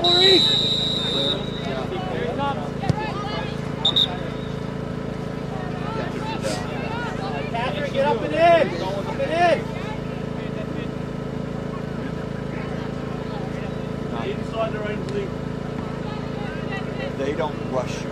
Maurice! Catherine, get up and in! Up and in! Inside their own league. They don't rush you.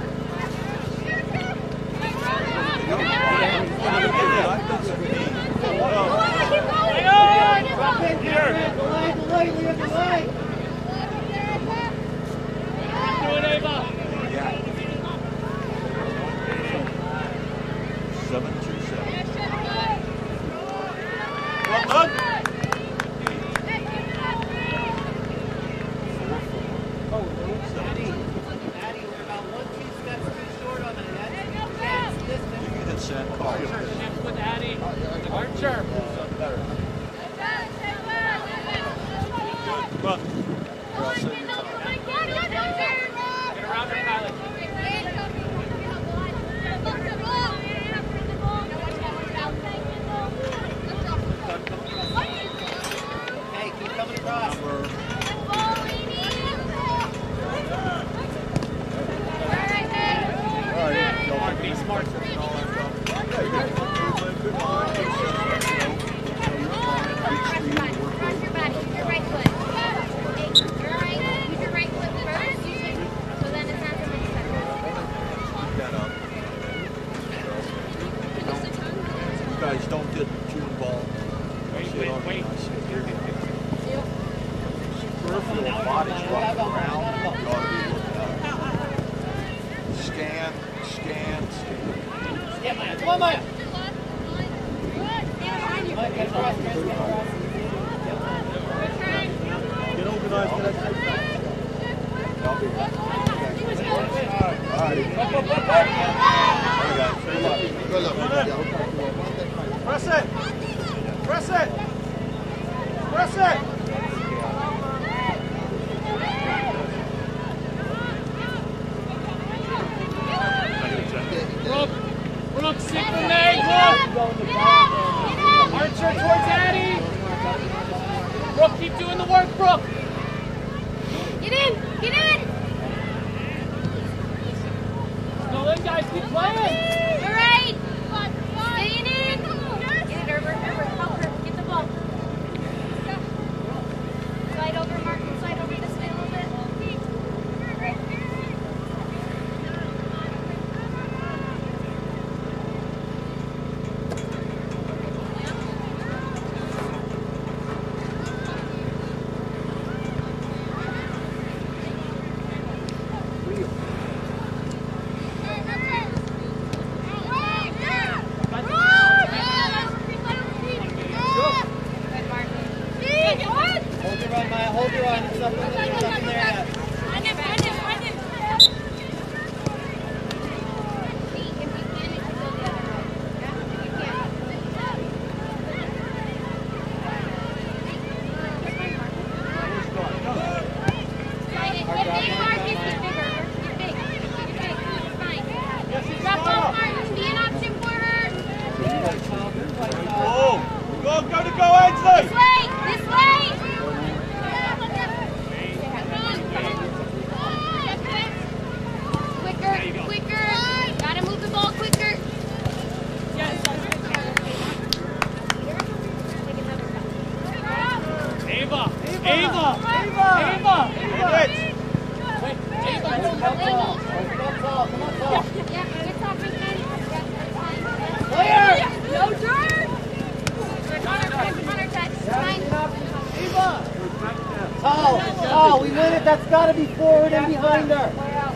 Oh, we win it. That's got to be forward and behind her.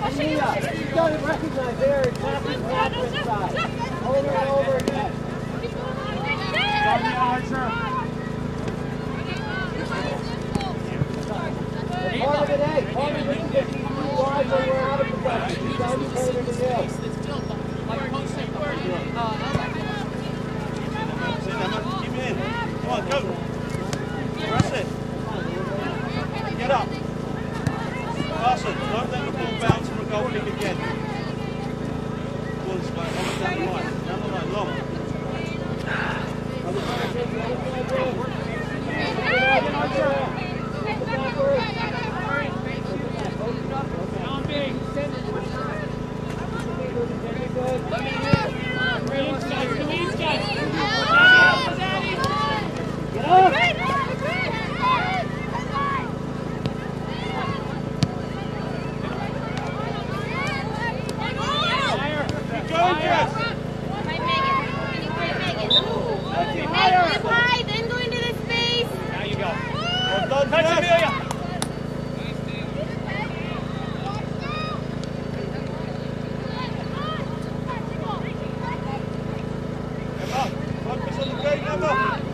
Mia, you got to recognize there. It's happening Catherine's side. Over and over again. Part of it, hey. Part of it is if you wide or we're out of possession. You got to be further to nil. Keep in. Come on, go. Press it. Get up. Carson, don't let the ball bounce from a goal kick again. Ball is down the line. Down the line, long. Watch Amelia. Focus on the game, Emma.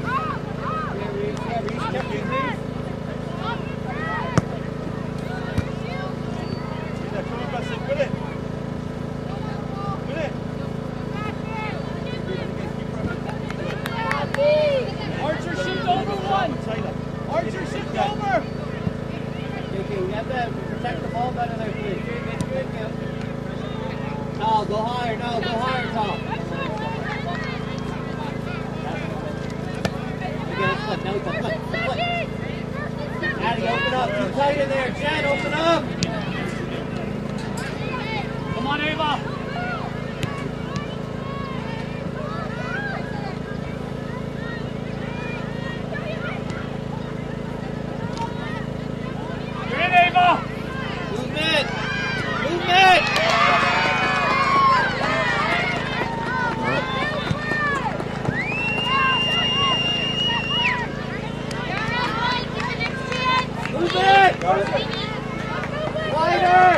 Come on, Bassett, with it. With it. Archer shift over one. Taylor. Archer shift over. Okay, we have to protect the ball better there, please. Thank you. No, go higher. No, go higher, Tom. Again, it's flip. Now we flip. Addie, open up. Too tight in there. Jen, open up. Come on, Ava. You're in, Ava. Movement. Movement. Movement. Wider.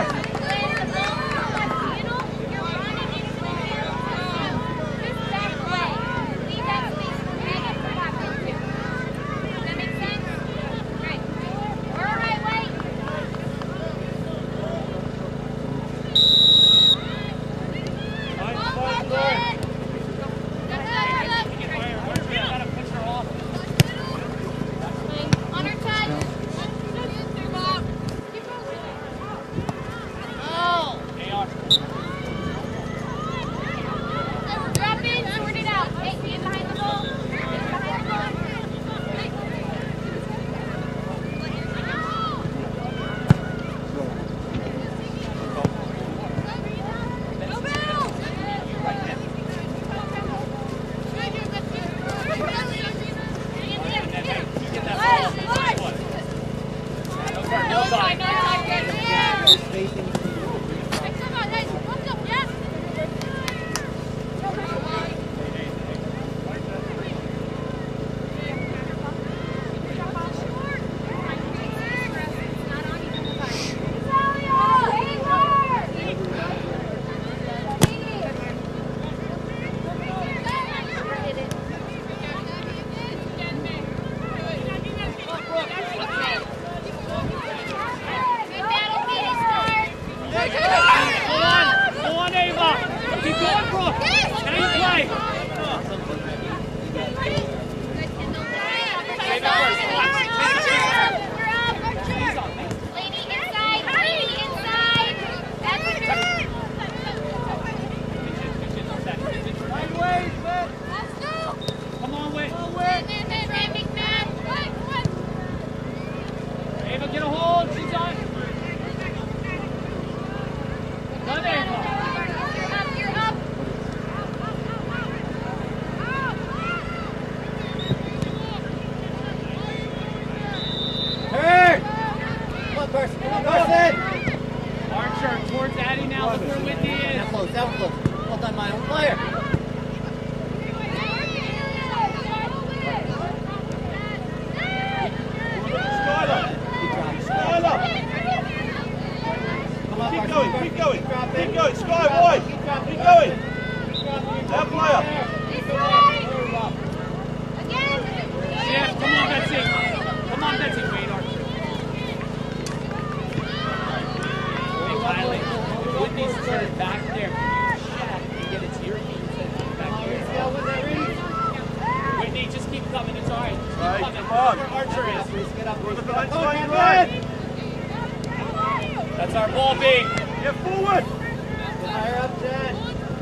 That's our ball beat. Get forward. Higher up, Jen.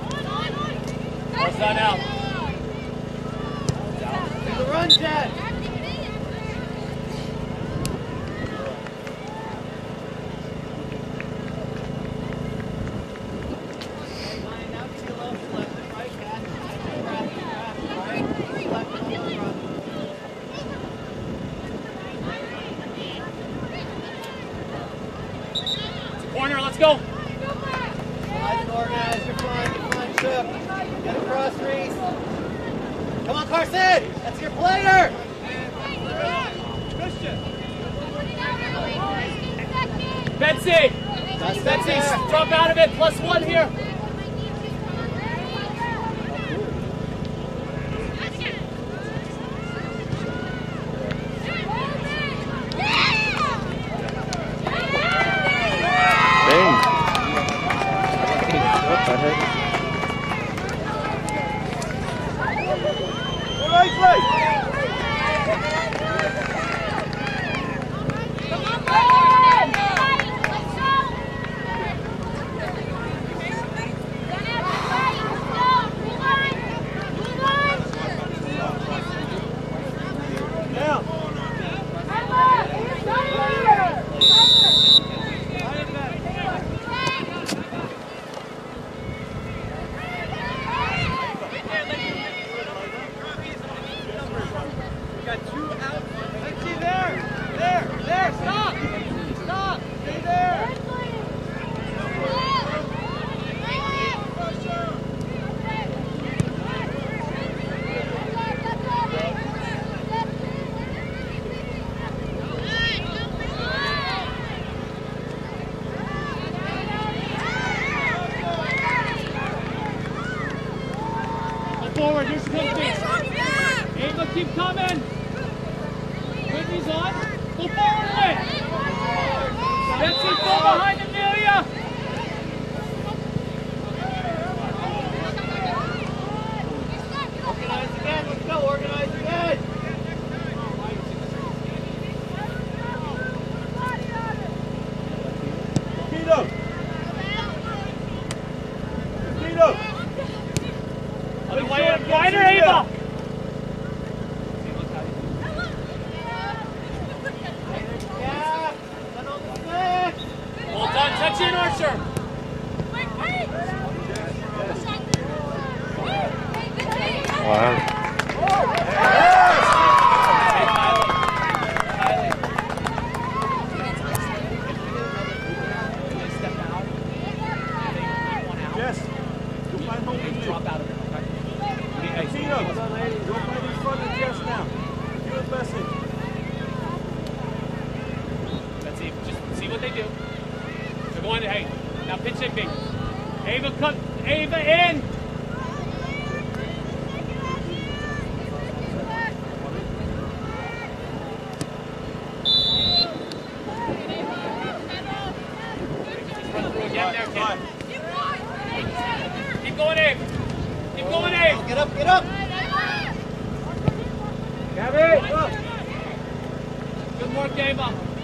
What's that out? To the run, Jen. Corner, let's go. Nice and organized. You're fine, Chip. Get across, Reese. Come on, Carson. That's your player. Christian. Betsy! Betsy, drop out of it. +1 here. Forward, here's Whitney. Ava, keep coming. Whitney's on. Go forward, Whit. Betsy, go behind Amelia. Organize again, let's go, organize again. Tito. Tito. Wider, Ava! Well done, touch in, Archer! Wow. Yes. You'll find home with drop out of it. Tino, you'll play in front of Jess now. You and Bessie. Let's see, just see what they do. They're going to, hey, now pitch it big. Ava, cut, Ava in! Keep going, Abe. Keep going, Abe. Get up, get up. Gabby. Good work, Ava.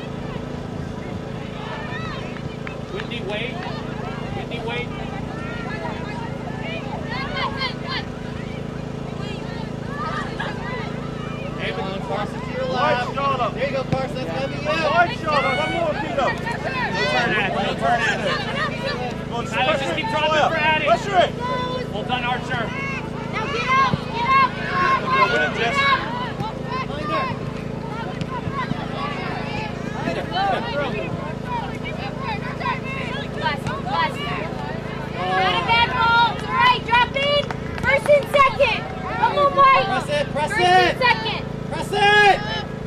Whitney, wait. Whitney, wait. Ava, Carson to your Wide left. Charlotte. There you go, Carson. That's going to be you. Wide Charlotte. One more, Tito. no turn at it. Go on, Tyler, just keep dropping fire. for Addie. Pressure it. Well done, Archer. Now get up! Get up! Win it, Jess. Not a bad ball. It's all right. Drop in. First and second. Come on, Mike. Press it, press First it. and second. Press it.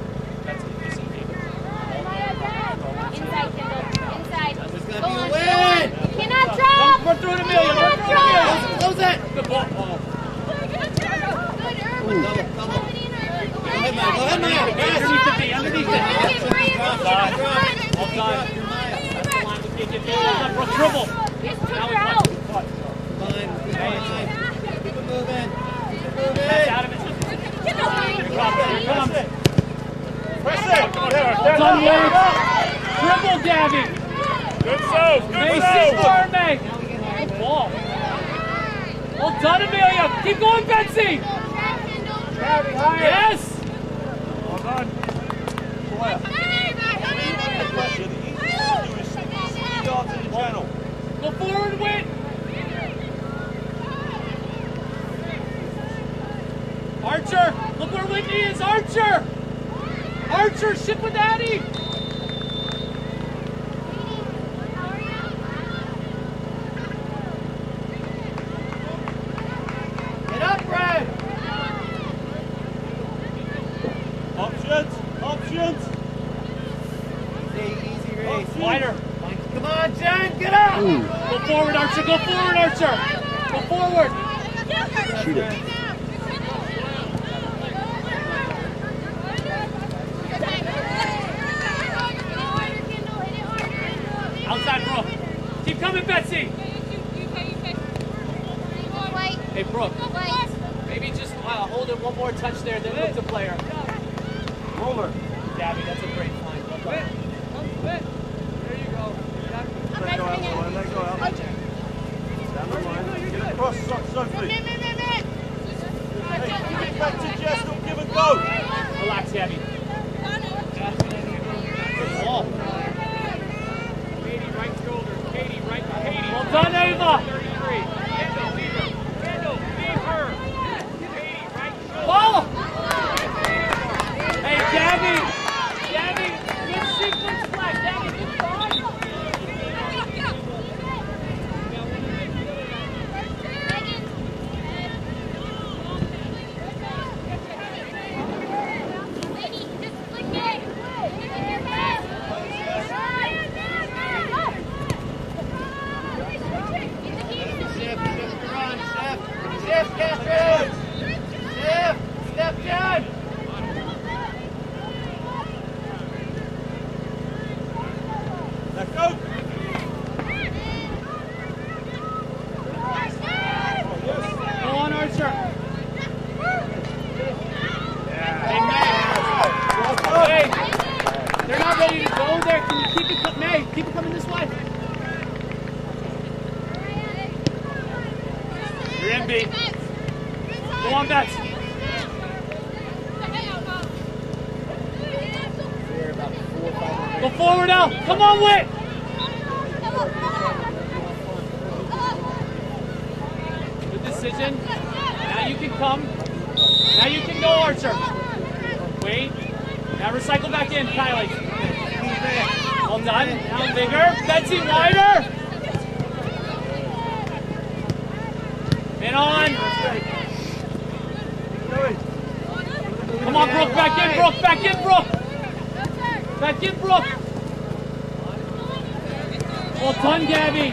Inside, Kendall. Inside. There's going to Go be a on, win. go on. Cannot drop. Run through it, Amelia. Run Cannot through it, Amelia. drop. Close it. Good ball. Oh. Go ahead, Maya. Go ahead, Maya. Underneath the knee, underneath the knee. Well Well done. That's the line with KJ. Dribble. Just took Now her we out. punch. Fine. Keep it moving. Keep it That's moving. out of it. Press it. Press it. Done, Wade. Dribble, Gabby. Good serve. Good Macy serve. Stormy. Good ball. Well done, Amelia. Keep going, Betsy. Yes. Well done. Left. Pressure. The easiest thing to do is 60 yards in the channel. Go forward, Whit. Archer, look where Whitney is. Archer. Archer, ship with Addie. Get up, Brad. Options. Options. Easy race. Wider. Come on, Jen, get up! Go forward, Archer. Go forward, Archer. Go forward. Shoot it. Outside, Brooke. Keep coming, Betsy. Hey, Brooke. Maybe just hold it one more touch there, then look to player. Roller. Gabby, that's a great find. There you go. Let go out, Roller. Let go out. Down the line. Get across, Sophie. Hey, give it back to Jess. Don't give it go. Relax, Gabby. Good ball. Katie, right shoulder. Katie, right. Katie. Well done, Ava. 33. Kendall, leave her. Kendall, leave her. Katie, right shoulder. Ball. Hey, Gabby. Gabby, good sequence flag. Gabby, good ball. Shift, Catherine! Shift! Step, Jen! Now go. Go on, Archer. Hey, they're not ready to go there. Can you keep it, May? Keep it coming this way. You're in, B. Go on, Bets. Go forward, Al. Come on, Whit. Good decision. Now you can come. Now you can go, Archer. Wait. Now recycle back in, Kylie. Well done. Now bigger. Betsy, wider. And on. Come on, Brooke. Back in, Brooke. Back in, Brooke. Back in, Brooke. Well done, Gabby.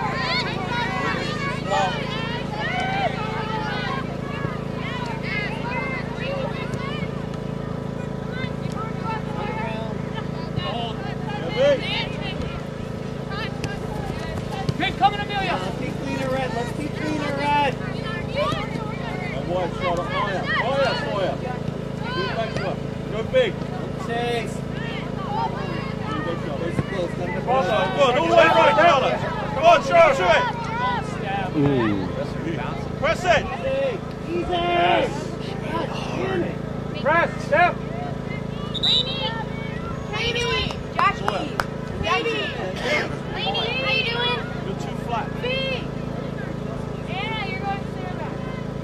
Pick coming, Amelia. Keep cleaner red. Let's keep cleaner red. Wide shot up higher. Higher. Do it back to her. Go big. Chase. Go on, all the way right, Charlotte. Come on, Charlotte, to it. Press it. Easy. Press, step. Lainey. Jackie. Lainey. How you doing? You're too flat. Anna, you're going to center back.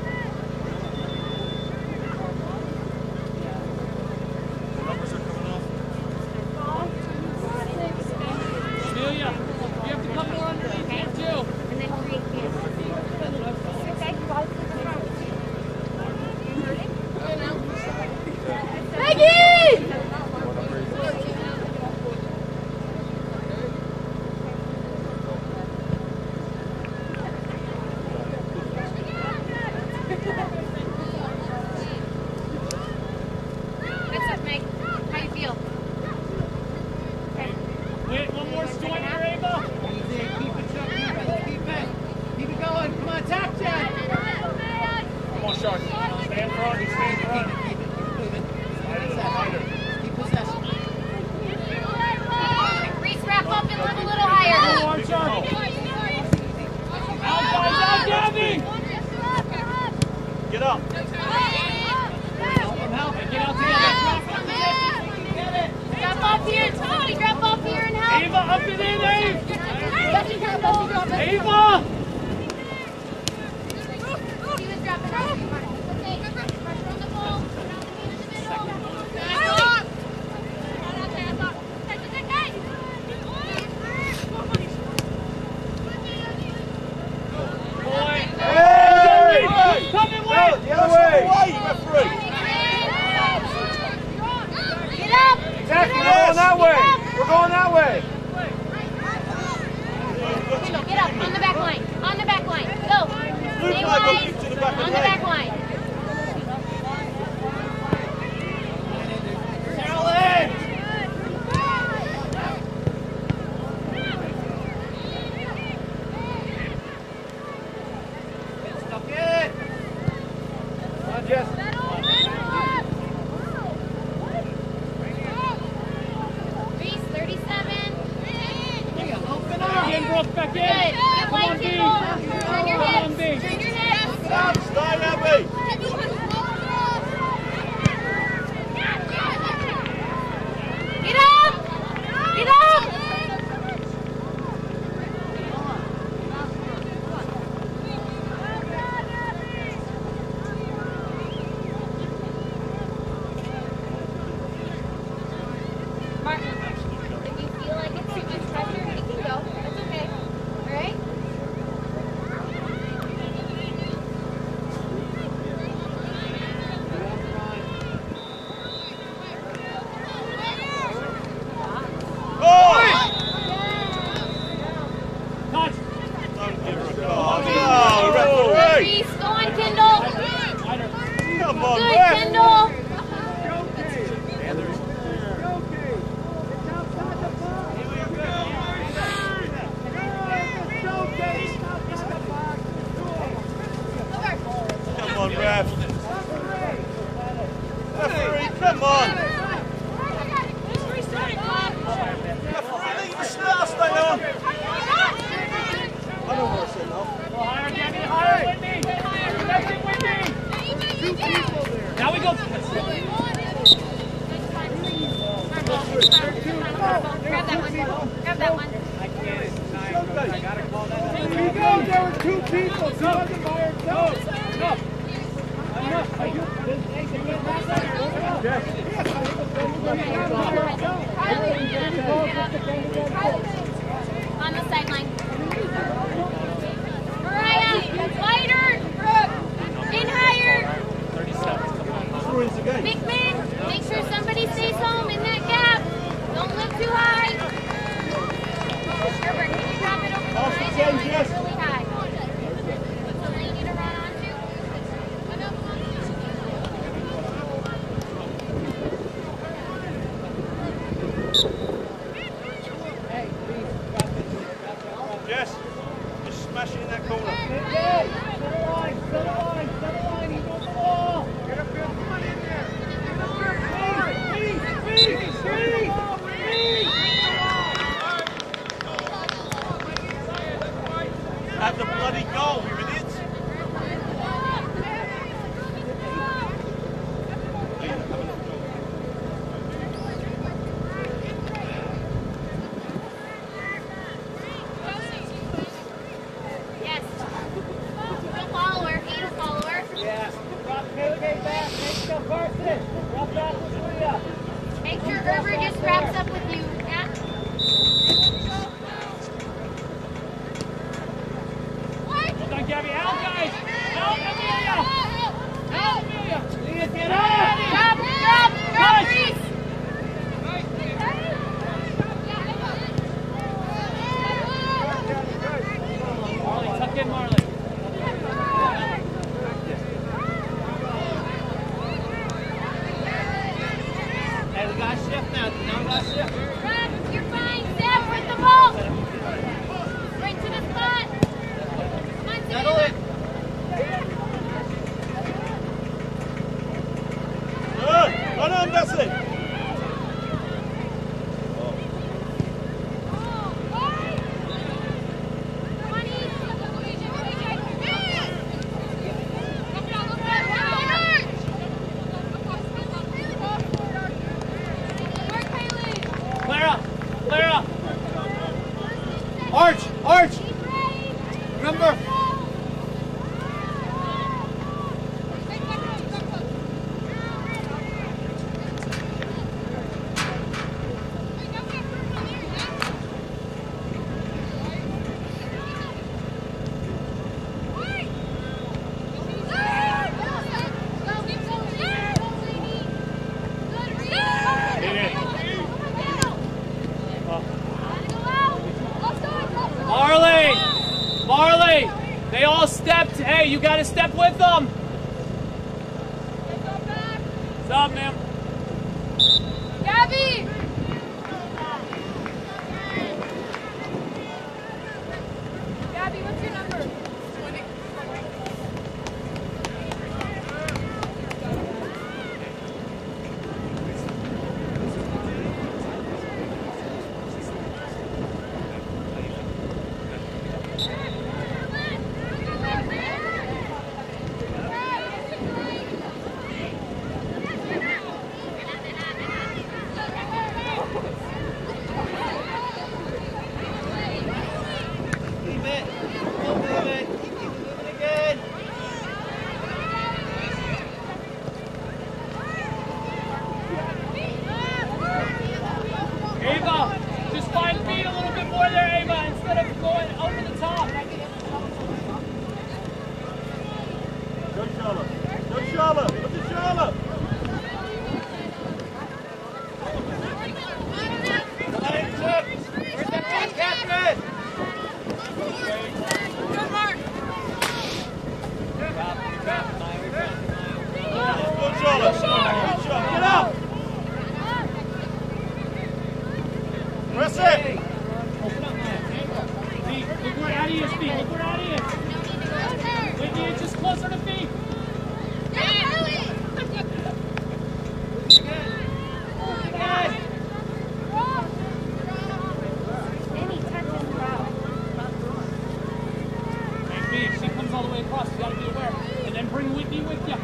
The numbers are coming off. Amelia, you have to come more underneath here, too. And then 3 kids. Maggie! What's up, Meg? How you feel? Wait, one more swing here, Ava. Easy. Keep it, Chuck. Keep it. Keep it going. Come on, tap, Jen. Come on, Shark. Stay in front. You stay in front. Keep it moving. Keep possession. Reese, wrap up and live a little higher. Go, Archer. Out, guys, out, Gabby. Get up. Hey, get out together. Drop off here, Tony. Drop off here and help. Ava, up and in, Ave. Bessie, drop off. Ava. He was dropping off. Okay, pressure on the ball. Coming, Whit. The other way, referee. Get up! Jackie, we're going that way. We're going that way. Brooke, back in. Good. Get Come on, White B. Kindle. Turn your Come on, hips. B. Turn your hips. Stay, Abby. Get up! Get up! Martin, if you feel like it's too much pressure, you can go. That's okay. All right? Touch. Don't give her a card. No, referee. Reese, go on, Kendall. Come on, Good, ref. Kendall. Come on, ref. Referee, come on. Referee, leave the start, stay on. I don't want to say no. Go higher, Gabby, higher, Whitney. That's it, Whitney. Now we go. Grab that one. Grab that one. I can't. I gotta call that. Here we go. There were two people. She wasn't by herself. Enough. On the sideline. Mariah, lighter. In higher. 37. Bickman, make sure somebody stays home in that gap. Don't look too high. Herbert, can you drop it over the line? That line is really high. So now you need to run onto. Jess, just smash it in that corner. Have the bloody goal, you idiots. Yes. Don't follow her. Feet will follow her. Make sure Herbert just wraps up with you. Yeah. Well done, Gabby. Out, guys. Out, Amelia. Out, Amelia. Leah, get out. Drop, Reese. Marley, tuck in, Marley. Hey, we got a shift now. Now we got a shift. Run, you're fine. Steph with the ball. Right to the spot. Come on, Settle it. Good. Run on, Bessie. Clara. Clara. Arch. Arch. Remember. Marley! Marley! They all stepped. Hey, you got to step with them. Stop, ma'am. Gabby! Gabby, what's your number? 20. Press it! Open up, man. Feet. Look where Addie is, feet. Look where Addie is. Whitney, it's just closer to feet. Hey, Feet, she comes all the way across. You gotta be aware. And then bring Whitney with you.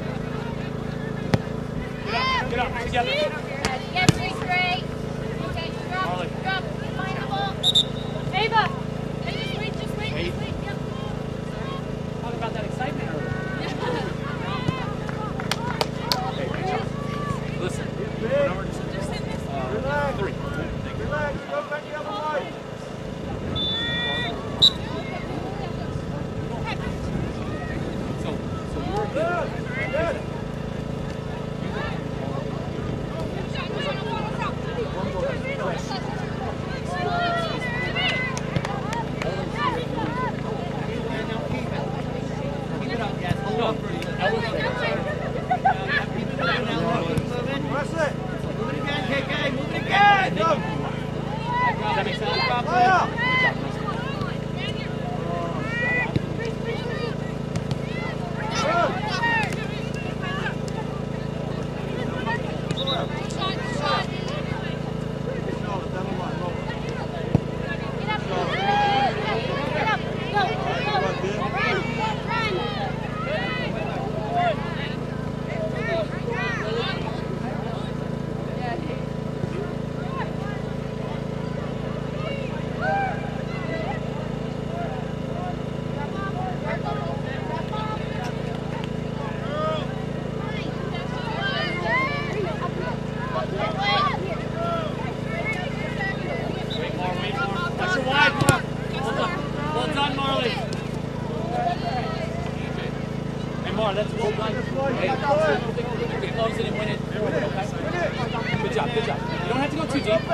Get up, together. Get three straight. Okay, drop, Marley. drop. Find the ball. Ava. Hey, just wait. Wait. Yep. Talk about that excitement earlier. Okay, great job. Listen. Number Relax. 3. Relax. Go back the other way. So you're Good. Good. Press it. Move it again, KK. Move it again. Go. Does that make sense? Higher. Pressure wide, Mark. Well done, Marley. Hey, Mar, that's well done. Hey, you can close it and win it. Okay? Good job, good job. You don't have to go too deep.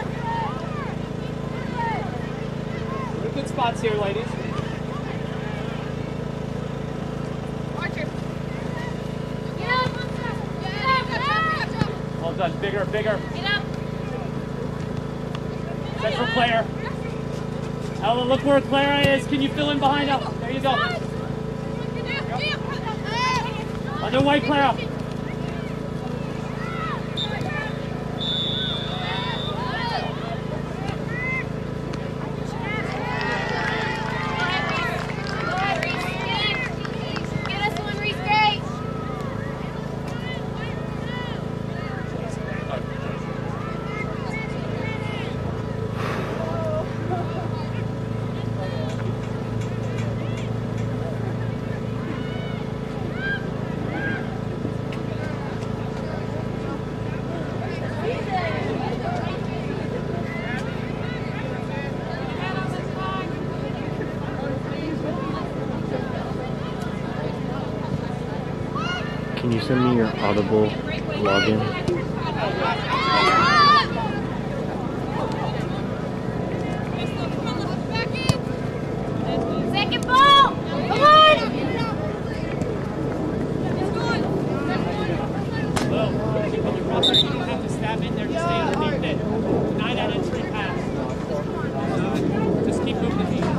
We're in good spots here, ladies. Well done. Bigger, bigger. Central player. Ella, look where Clara is. Can you fill in behind Ella? There you go. On the way, Clara. Get us one, Reese Gray. Can you send me your Audible login? Second ball! Come on! Well, if you come across there, you don't have to stab in there. Just stay underneath it. 9 out of 3 pass. Just keep moving the feet.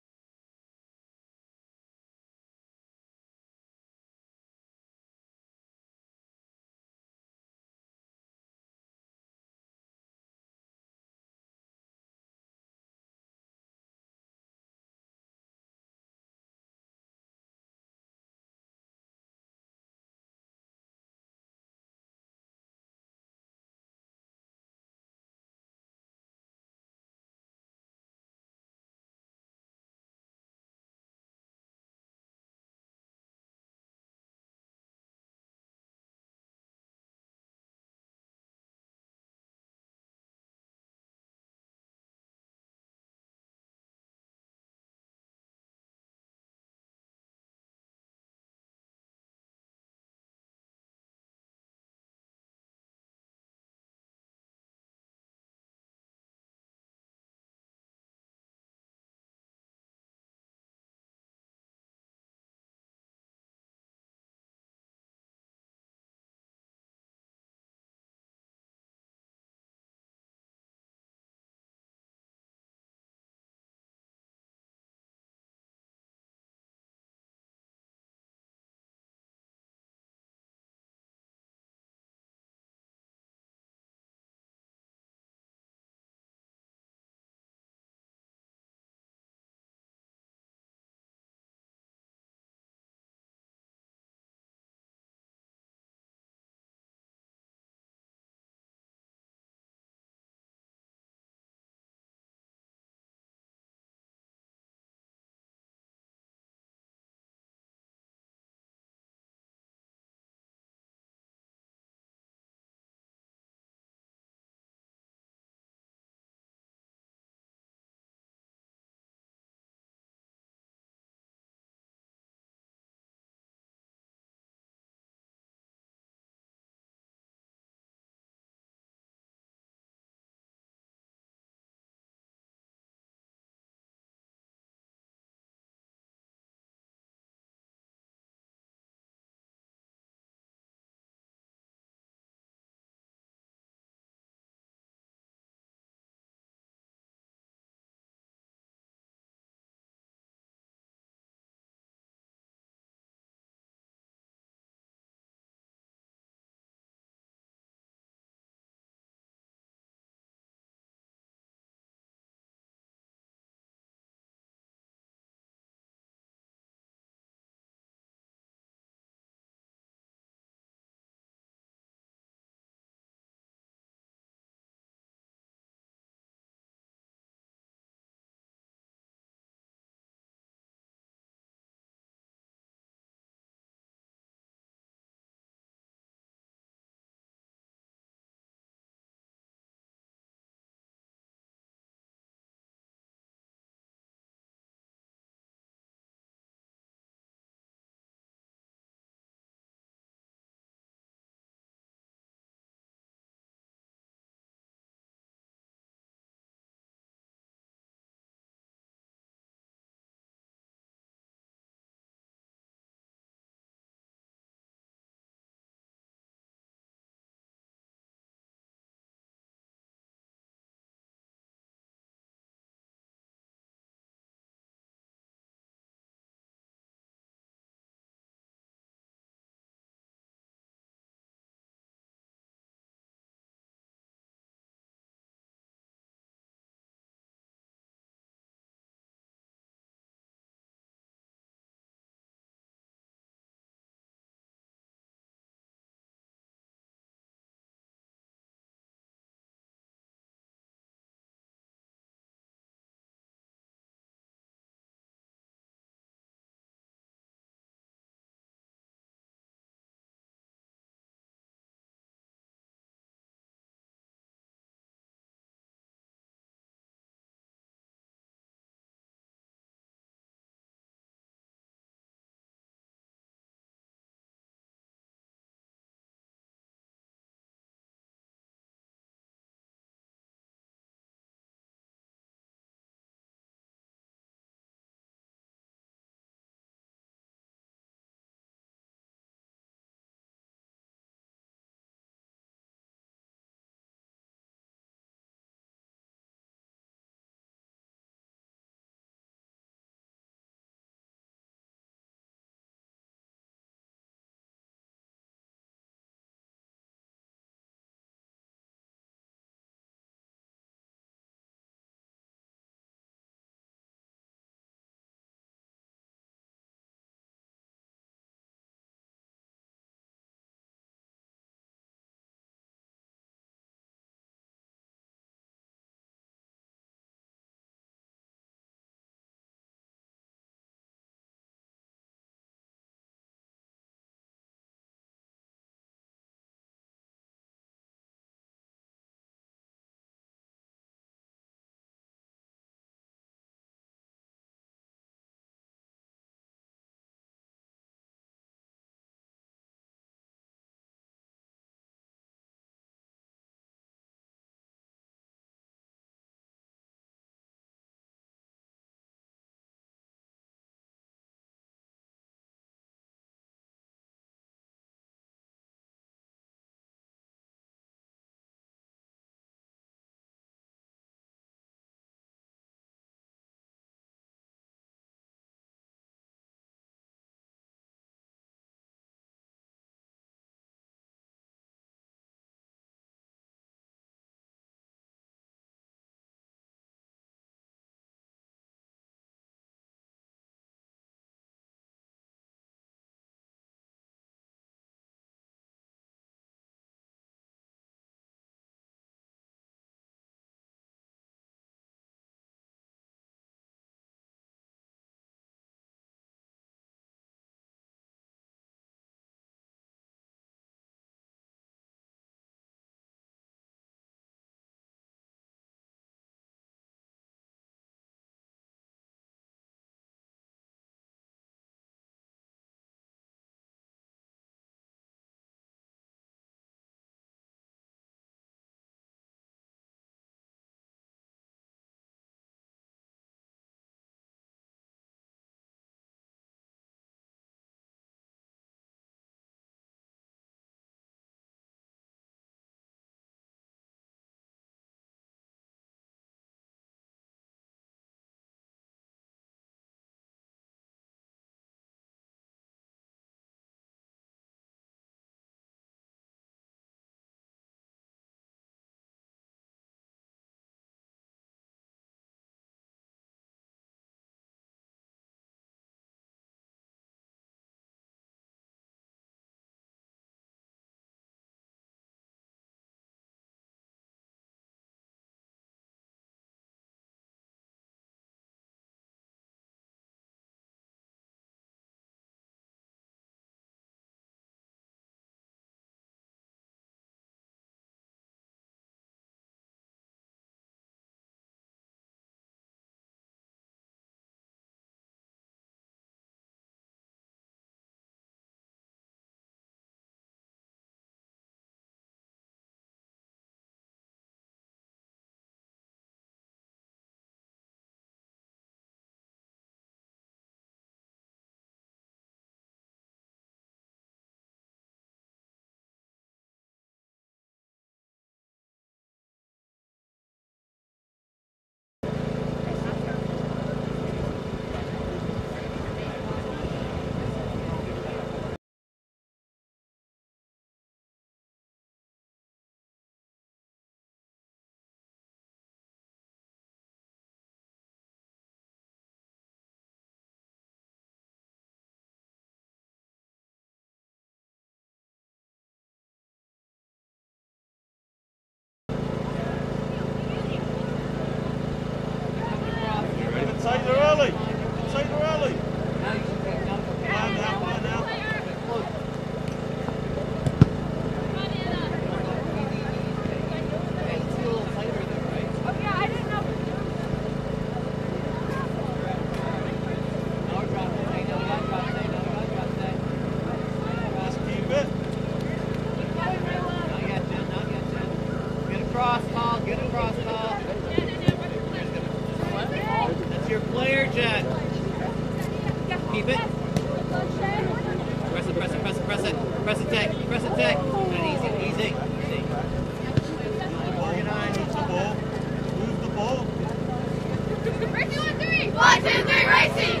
keep it. Press it, press it, press it, press it. Press it, tag. Press it, tag. And easy, easy, easy. Organize. Move the ball. Move the ball. Racing 1, 3. 1, 2, 3, racing.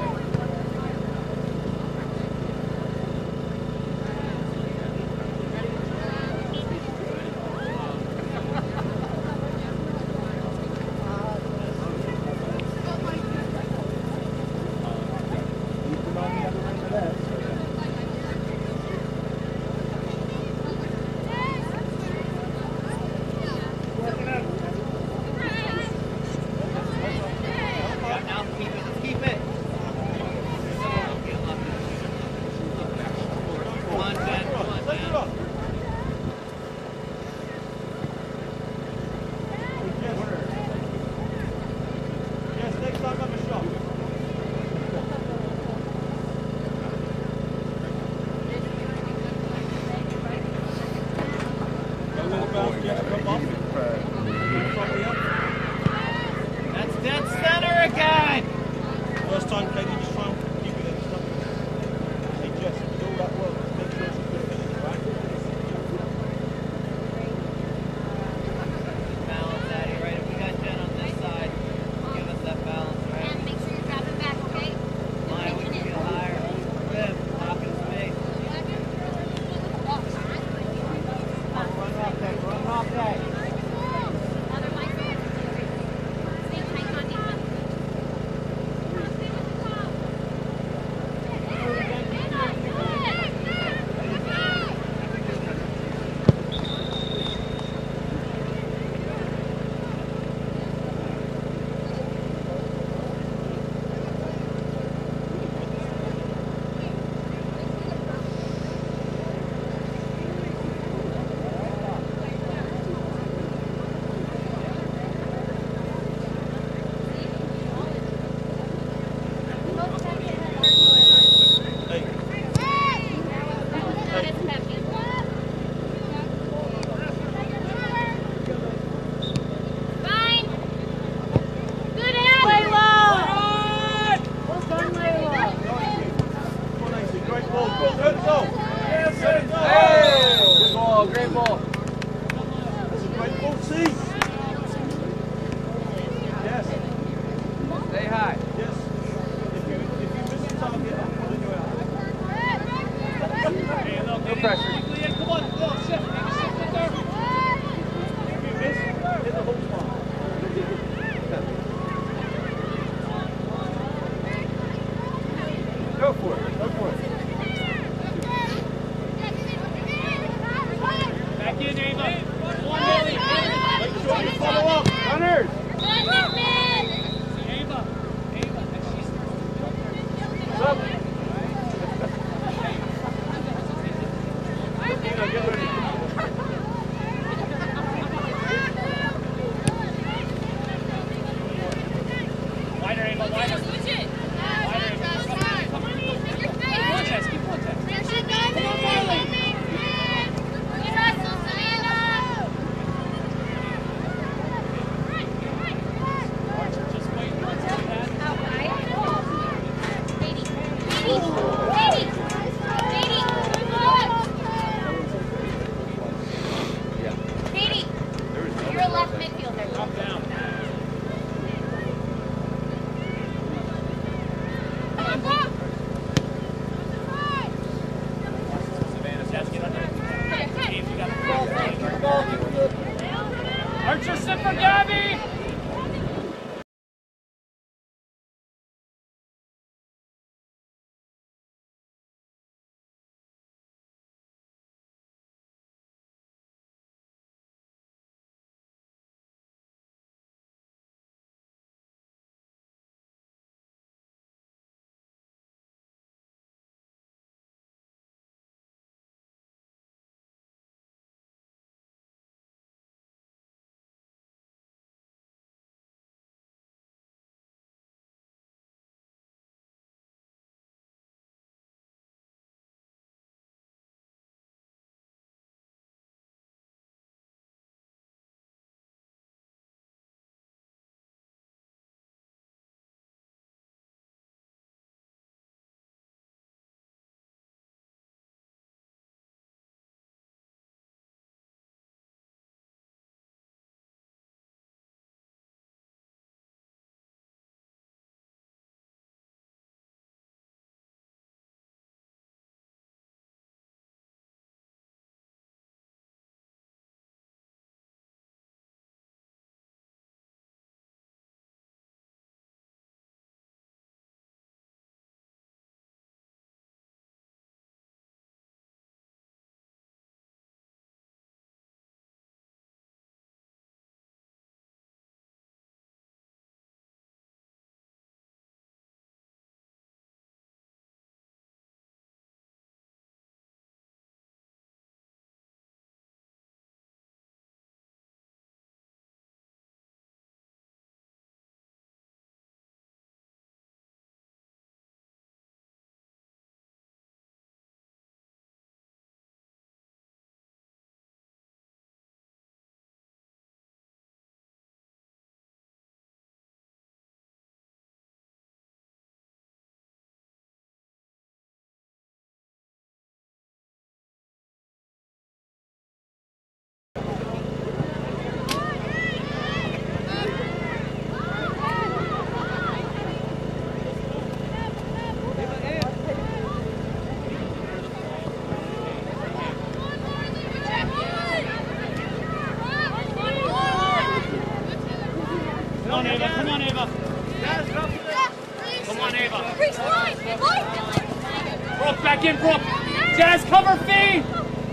Now keep it, let's keep it. Come on, Dan, come on, Take it Dan. up. Yes, next time have a shot. Go with the bounce, yes, come off. From the up. That's dead center again. First time, Katie, just try and keep it in. Hey, Jess, do all that work. Just make sure it's a good finish, right? Balance, Daddy, right? If we got Jen on this side, give us that balance, right? And make sure you grab it back, okay? Maya, we can get higher. Rib, lock in space. Run off day, run off day. Otherwise, stay tight on defense. Hey, Fine. Good out. Play low. Well done, Layla. come on, AC. Great ball. Go, go, go. Yes, go. Good ball, great ball. That's a great ball, C. Yes, Stay high. yes. If you miss the target, I'm pulling you out. Hey, look, No pressure. quickly in. Come on, go, shift. Take a shift in there. If you miss, hit the hook spot. Go for it, go for it. Back in, Ava. Come on, Millie. Make sure you follow up. Runners! Ava. Ava. And she's Up. Get ready. wider, Ava, wider. Keep on, Jess. Keep on, Jess. Just wait until that. You're a left midfielder. Drop down. Savannah, Jess, get under it. Dave, you got it. Archer, sit for Gabby. Brooke, back in, Brooke. Jazz, cover feed.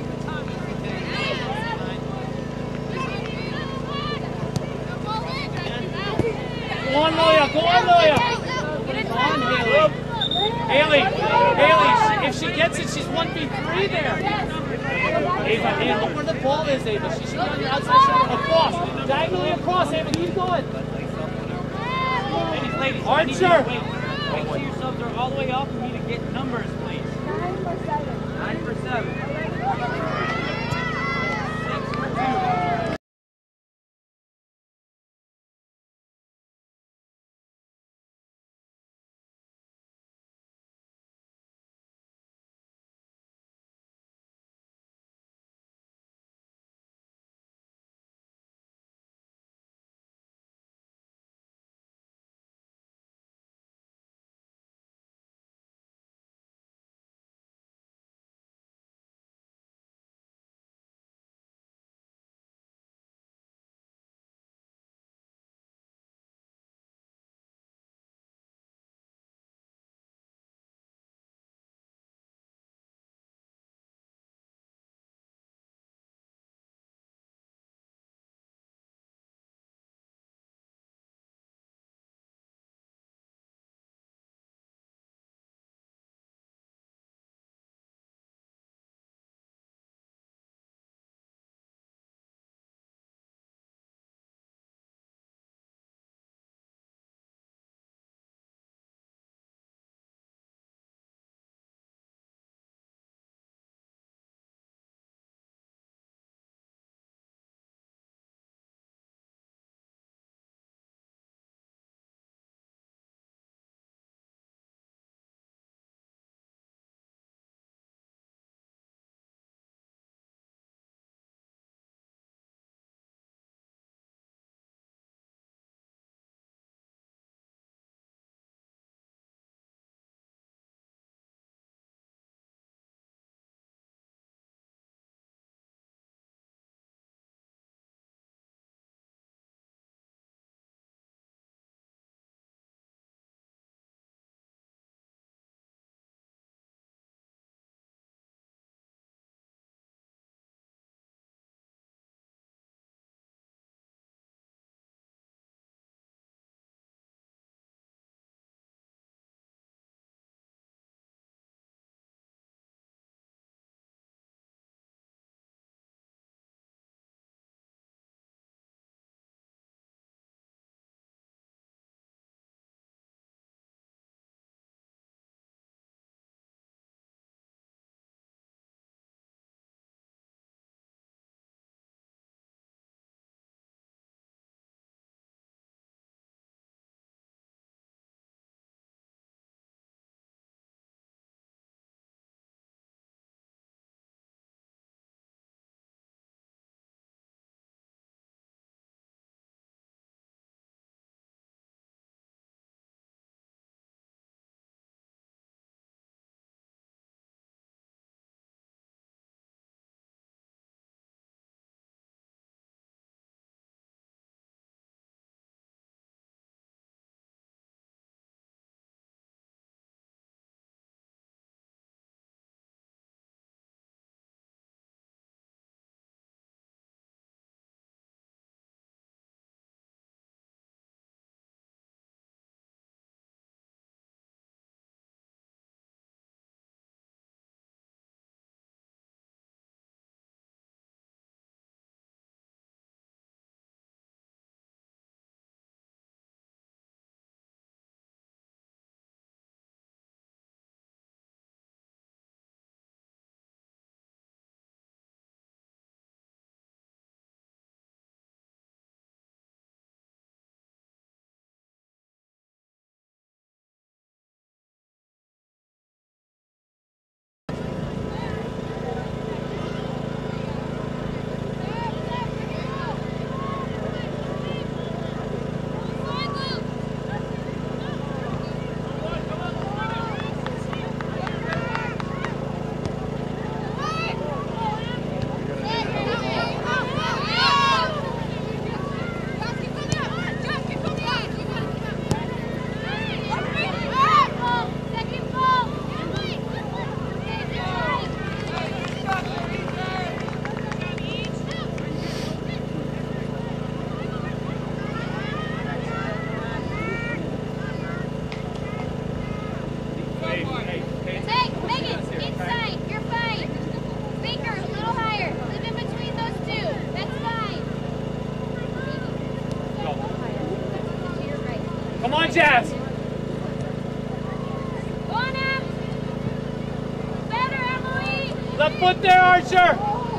Go on, Loya. Go on, Loya. Come on, Haley. Haley, if she gets it, she's 1v3 there. Ava, look where the ball is, Ava. She should be on your outside shoulder. Across. Diagonally across, Ava. Keep going. Ladies, Archer. wait till your subs are all the way up. We need to get numbers, please. 9 for 7. Left foot there, Archer.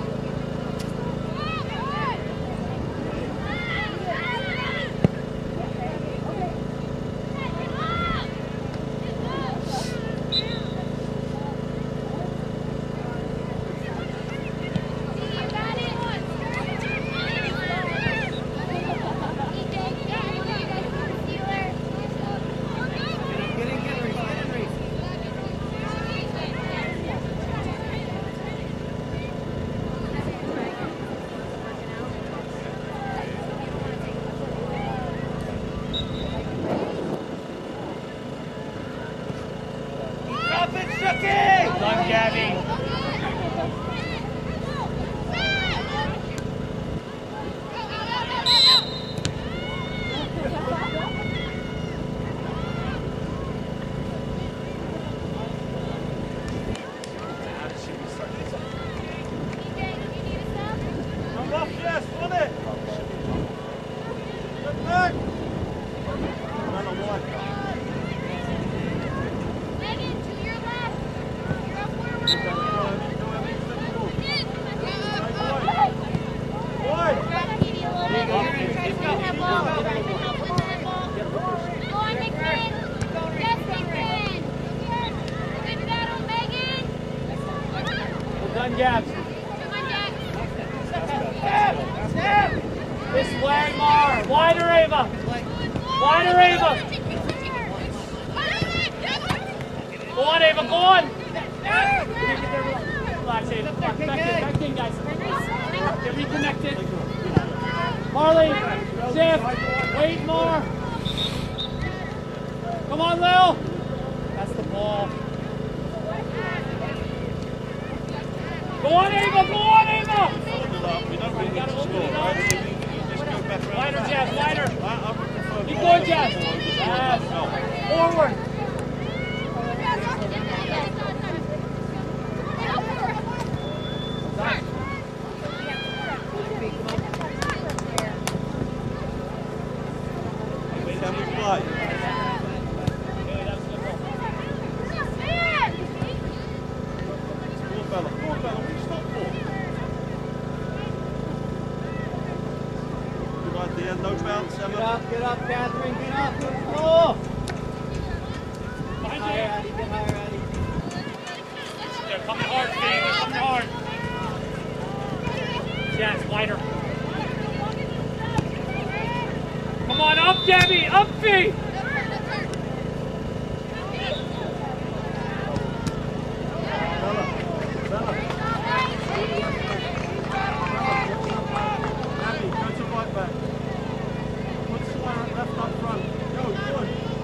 Done, Gabby. Come off, yes, on it. Look back. Run on one. Megan, to your left. You're up forward. Go on, Nickman. Yes, Nickman. Good battle, Megan. Well done, Gabs. Come on, Jack. Snap! This way, Mar. Wider, Ava. Wider, Ava. Go on, Ava. Go on. Relax, Ava. Back in, guys. Get reconnected. Marley, Jeff, wait more. Come on, Lil. That's the ball. Go on, Ava. Go on, Ava. We don't really need to score, right? So you just go back around. Wider, Jeff. Wider. I would prefer Keep forward. going, Jeff. Yes. Forward. Wait, then we play. Poor fella, what are you stop for? Good idea, no bounce, Emma. Get up, Catherine, get up, to the floor. Behind Higher, you. Addie, get higher, Addie. They're coming hard, Steve. They're coming hard. Yes, wider. Come on, up, Gabby. Up, feet. Abby, go to right back. Put Sawyer left up front. Go, go.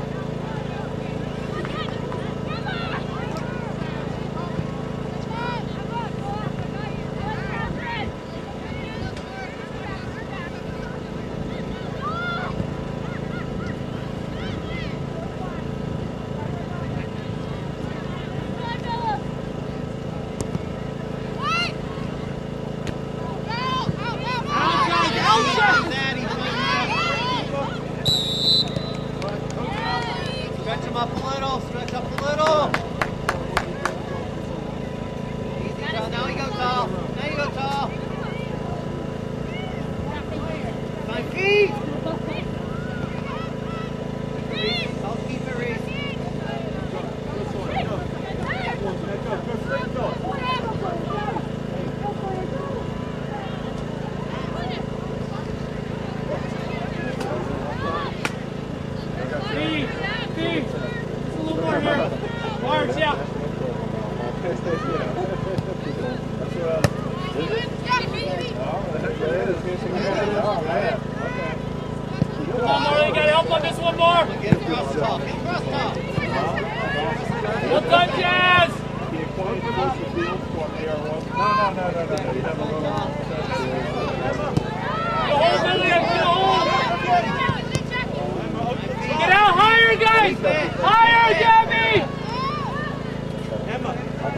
Stretch him up a little, stretch up a little. Easy, Charles. Now you go tall. Now you go tall. 5 feet. I'll keep it, Reese. Go, Sawyer, go. Go straight, go. Steve. Steve. Just a little more here. March, yeah. Come on, Marley. You got to help on this one more. Get him cross tall. Get him cross tall. Well done, Jazz. Get a hold, Lily. Get a hold. Get out higher, guys. Higher, Gabby. Emma.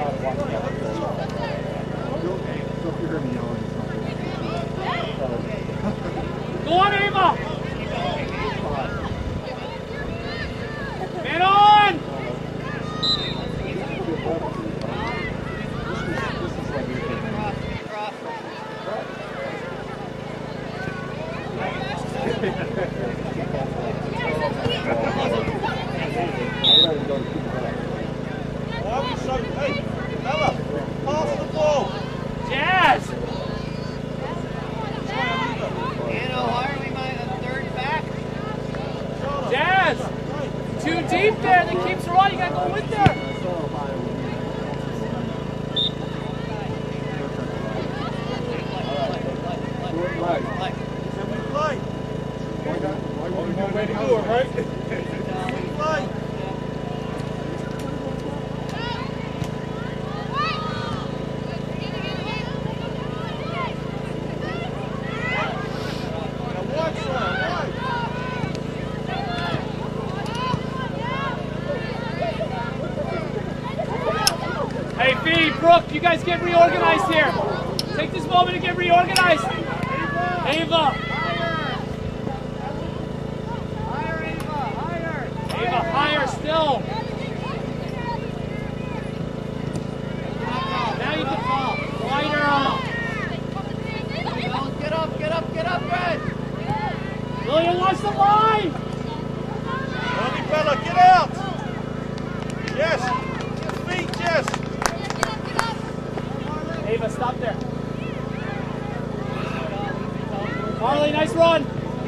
Go on, Ava. Man on. Hey, Fee, Brooke, you guys get reorganized here. Take this moment to get reorganized. Ava. Ava, higher still. Now you can fall. Wider up. Get up, Red! William, watch the line. Early fella, get out! Yes! Feet, yes! Ava, stop there. Marley, nice run.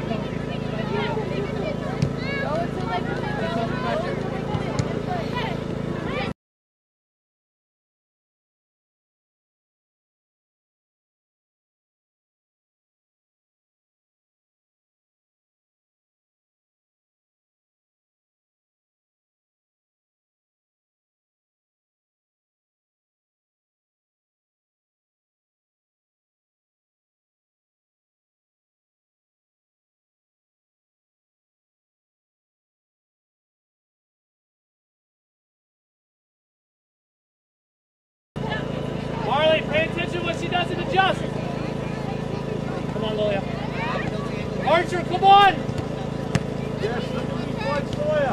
Marley, pay attention when she doesn't adjust. Come on, Lilia. Archer, come on! Yes, look at me, Floyd Sawyer.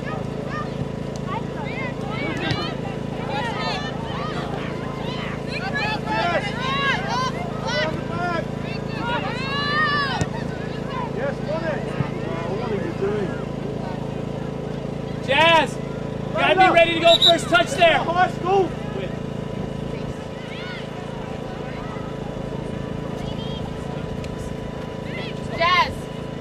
Yes, got it. What are you doing? Jazz, gotta be ready to go first touch there. High school. Jazz.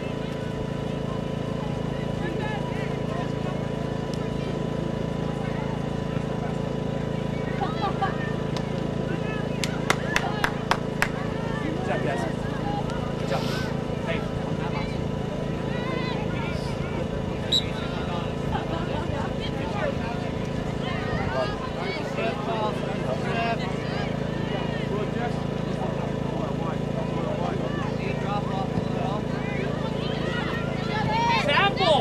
Good job, Jazz. Good job. Hey. Sample!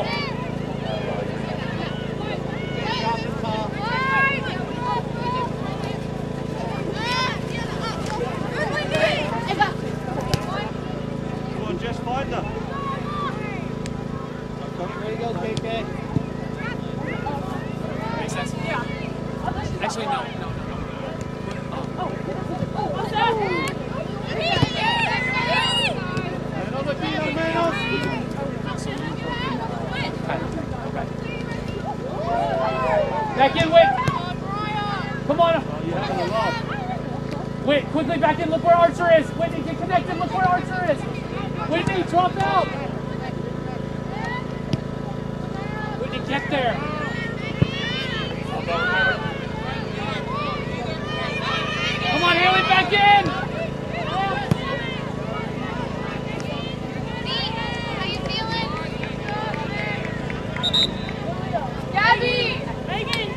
Come on, Jess, find her. Ready to go, KK. Makes sense? Yeah. Actually, no. Another Dino Menos. Back in, Whit. Come on. You're having a laugh. Whit, quickly back in. Look where Archer is. Whitney, get connected. Look where Archer is. Whitney, drop out. Whitney, get there. Come on, Haley, back in. Gabby! Megan.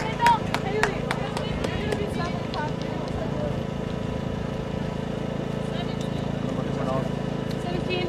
17.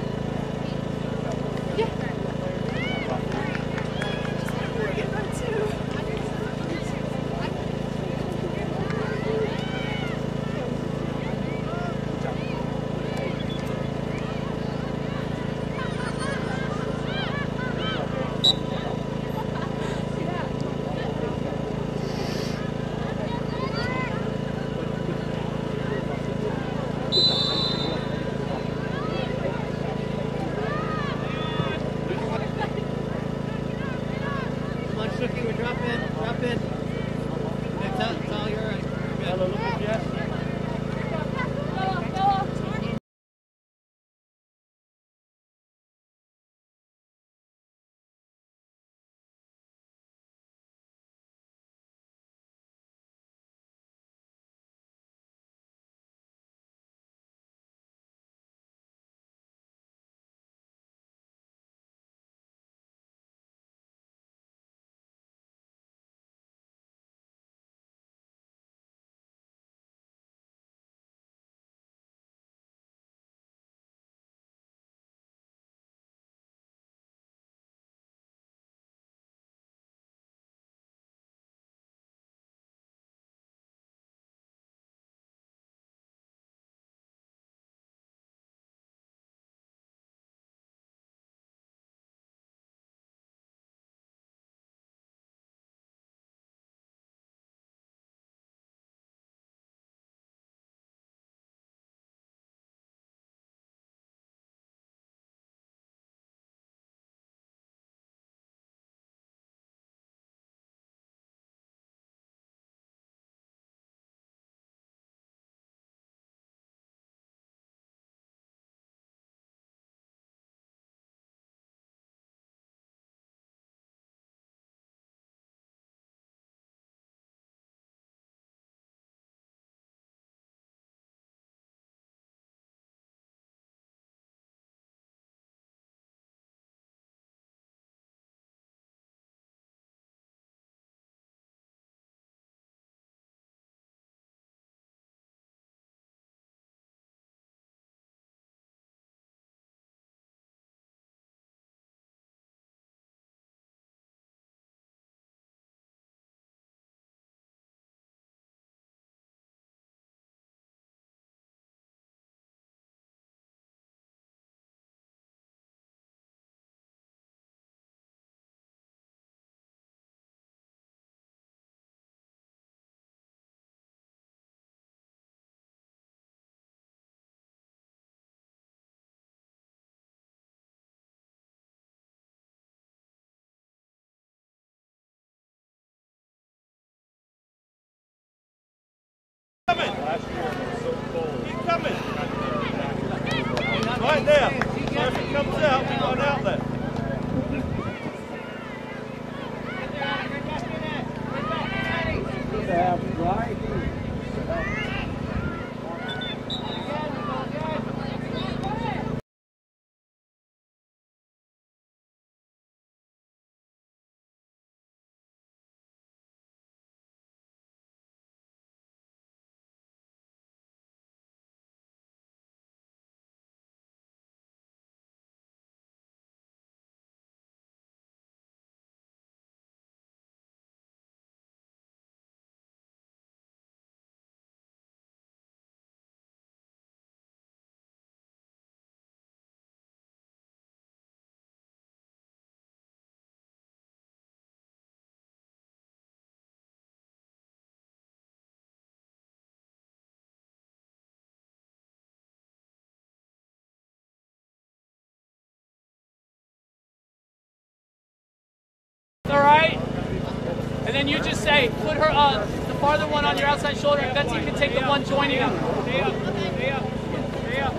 All right? And then you just say, put her the farther one on your outside shoulder, and Betsy can take the one joining them. Stay up, stay up, stay up.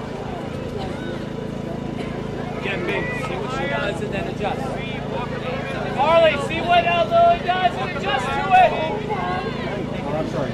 Get big, see what she does, and then adjust. Marley, see what Lily does, and adjust to it. I'm sorry.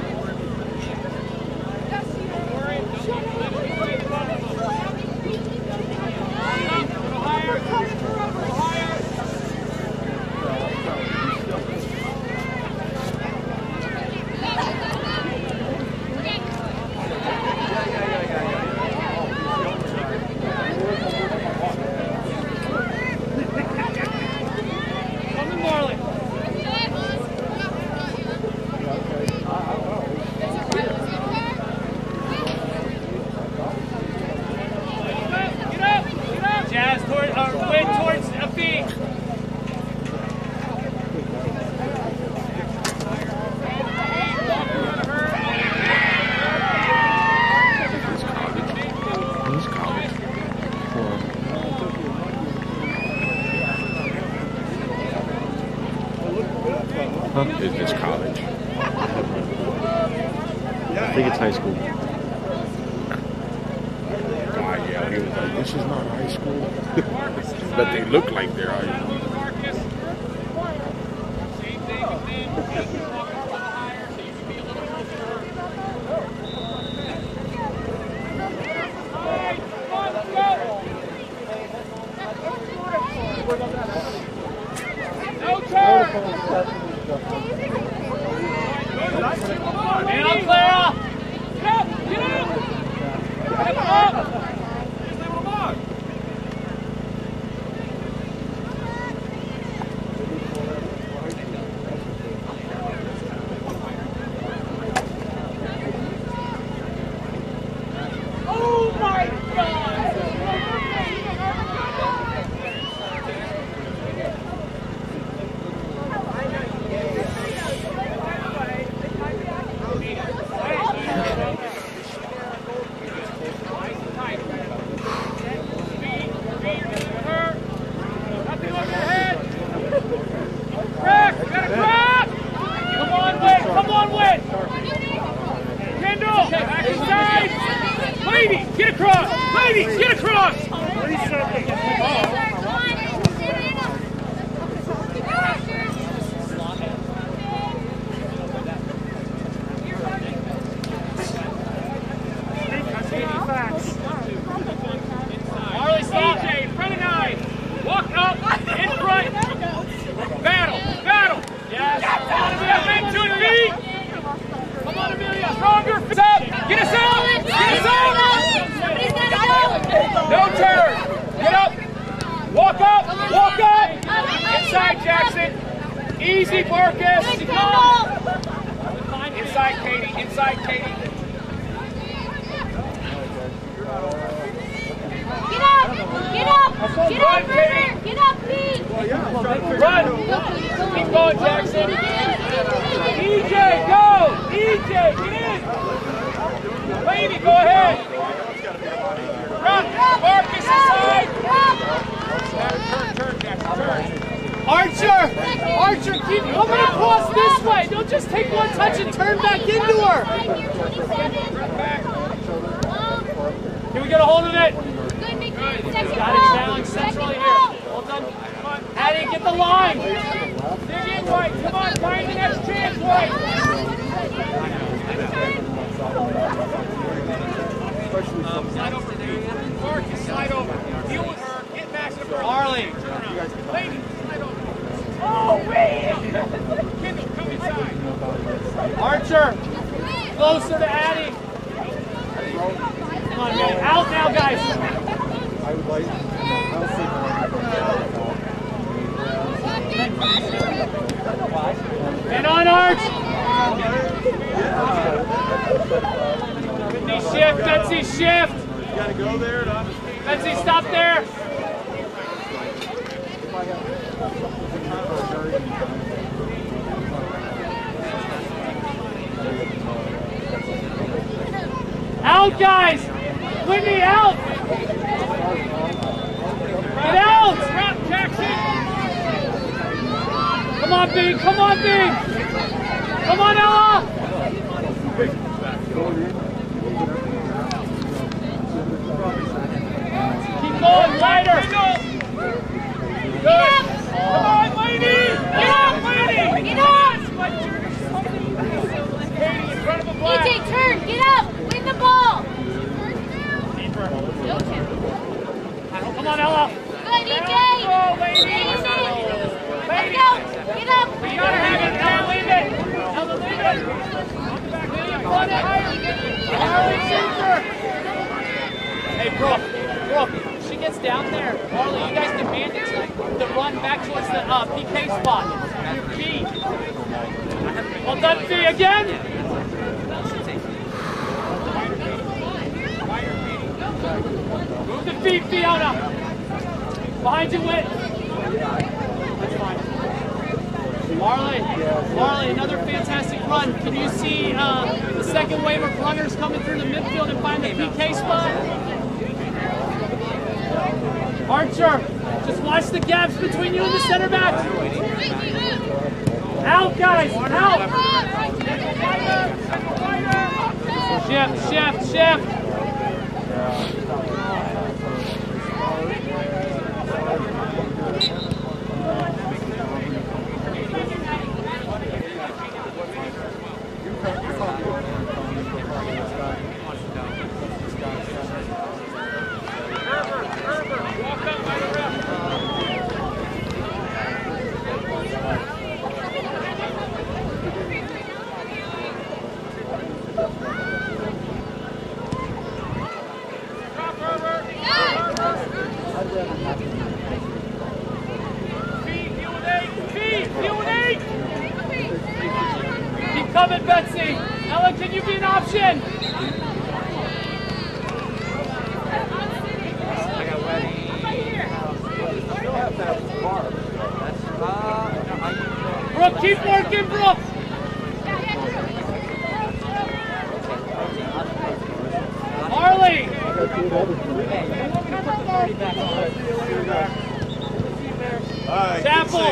Is this college? I think it's high school. Yeah, he was like, this is not high school. But they look like they're high school. Man on Clara! Get up! Get up! Get up! Oh my God! Get across! Ladies, get across! Marley, stop! EJ, in front of 9. Walk up, in front. Battle, battle! Yes! Come on, Amelia, bend to your feet! Come on, Amelia, stronger! Up! Get us out! Get us out! No turn! Get up! Walk up! Walk up! Inside, Jackson! Easy, Marcus! Inside, Katie! Inside, Katie! Get up! Get up! Get up, Katie! Get up, Pete! Run! Keep going, Jackson! EJ, go! EJ, get in! Lady, go ahead! Run! Marcus inside! Turn, Jackson, turn! Archer! Archer, keep coming across this way! Don't just take one touch and turn back into her! Can we get a hold of it? Got it, challenge centrally here. Well done. Come on. Addie, get the line. Dig in, White. Come on, find the next chance, White. Slide over. Marcus, slide over. Deal with her. Get Max up. Marley. Lady, slide over. Oh, wait! Kendall, come inside. Archer, closer to Addie. Come on, man. Out now, guys. I would like. I'll see And on Arch. Betsy, shift. Betsy, shift. You gotta go there to understand. Betsy, stop there. Out, guys! Whitney, out! Get out! Rock, Jackson! Come on, B! Come on, B! Come on, Ella! Keep going, lighter! Good! Come on, lady! Get up, lady! Get up! Katie, in front of a black! EJ, turn! Get up! Win the ball! Come on, Ella! Good, EJ! Easy! Let's go! Get up! You gotta have it! Ella, leave it! Ella, leave it! Hey, Brooke, she gets down there. Marley, you guys demand it to run back towards the PK spot. Your feet. Well done, B, again! Move the feet, Fiona. Behind you, Whit. That's fine. Marley, another fantastic run. Can you see the second wave of runners coming through the midfield and find the PK spot? Archer, just watch the gaps between you and the center back. Out, guys, out. Shift. Keep coming, Betsy. Ella, can you be an option? Brooke, keep working, Brooke. Marley. All right, Chapel.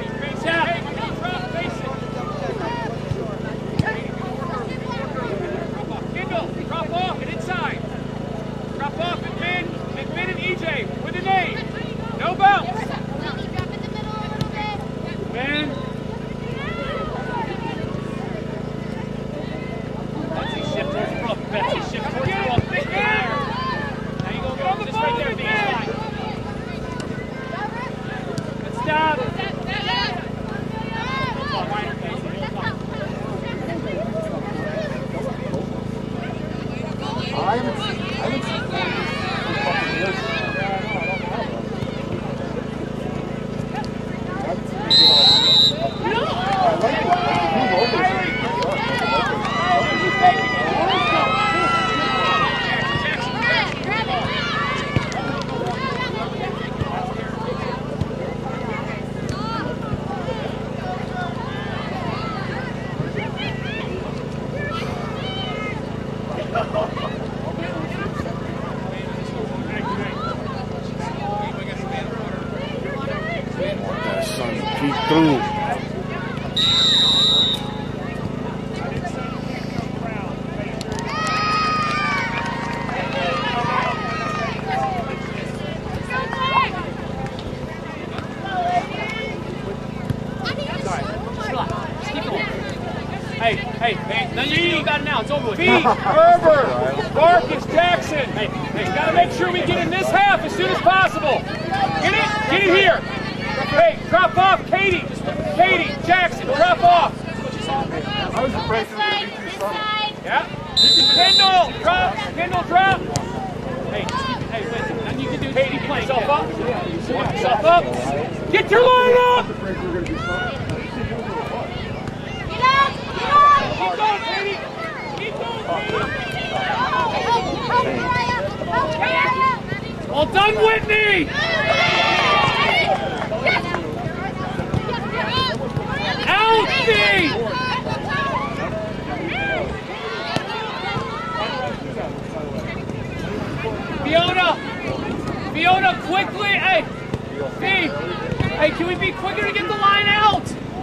Kendall, drop off and inside. Drop off and Min and EJ with an A. No bounce. Min. Betsy, shift towards Brooke. Betsy, shift towards Brooke. Now you go this right there, B. Let's stop. I haven't seen peek through. Hey, Hey, nothing you can do about it now. It's over with. Feet, Herbert, Marcus, Jackson. Hey, gotta make sure we get in this half as soon as possible. Get it here. Hey, drop off, Katie, Jackson, drop off. I was afraid you were going to be too strong. Yeah. Kendall, drop. Hey, listen, nothing you can do. Katie, keep yourself up. Get your line up. I was afraid you were going to be strong. Keep going, Katie. Keep going, Katie. Well done, Whitney. Alfie. Fiona, quickly. Hey, hey, can we be quicker to get the line out?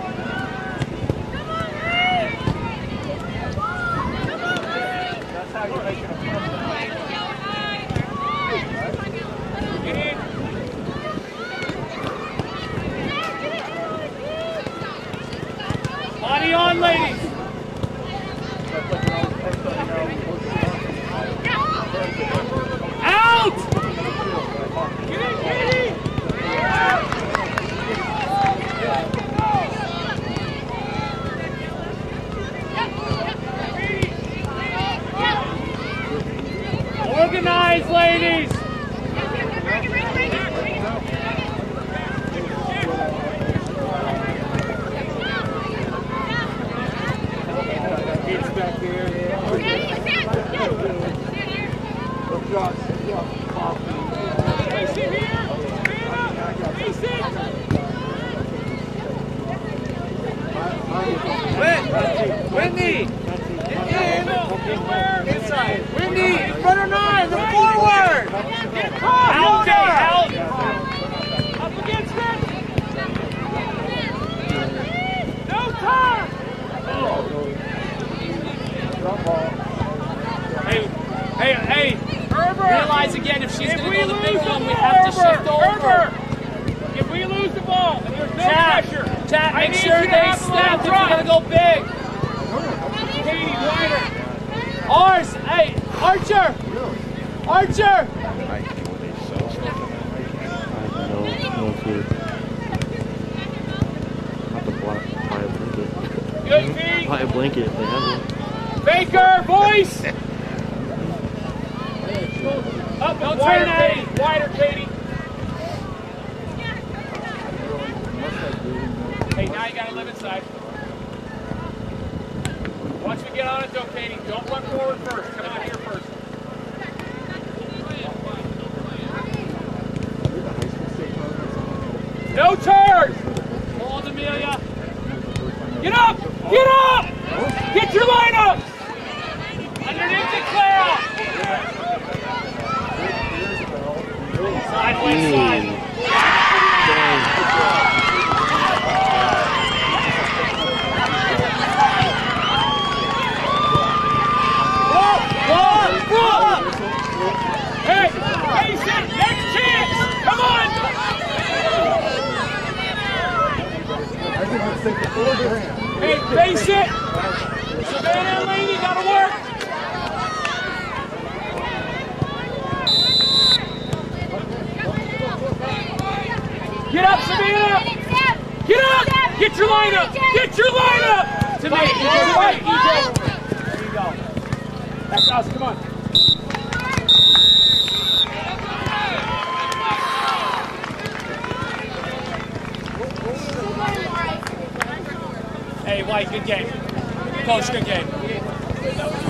Body on, ladies. Out! Get in, Katie! Organize, ladies! Whitney! Inside! Whitney! In front of 9! The forward! Out! Up against it! No time! Hey! Herbert! Realize again, if she's going to go the big one, we have to shift over. If we lose the ball, and there's no pressure. Chat, make sure they snap if we're going to go big. Katie, wider. Ours! Hey, Archer! Archer! No clue. Have to buy a blanket. Good feet! Buy a blanket if they have one. Baker, voice! Up, no wider, Katie. Wider, Katie. Hey, now you gotta live inside. Once we get on it, though, Katie, don't run forward first. Come out here first. No turn! Hold, Amelia. Get up! Get up! Get your line up! Underneath the Clara! Sideways slide. Hey, face it! Next chance! Come on! I think let's take the forward hand. Hey, face it! Savannah and Laney gotta work! Get up, Savannah! Get up! Get your line up! Get your line up! To me, right, EJ. There you go. That's us, come on. Hey, White, good game. Coach, good game.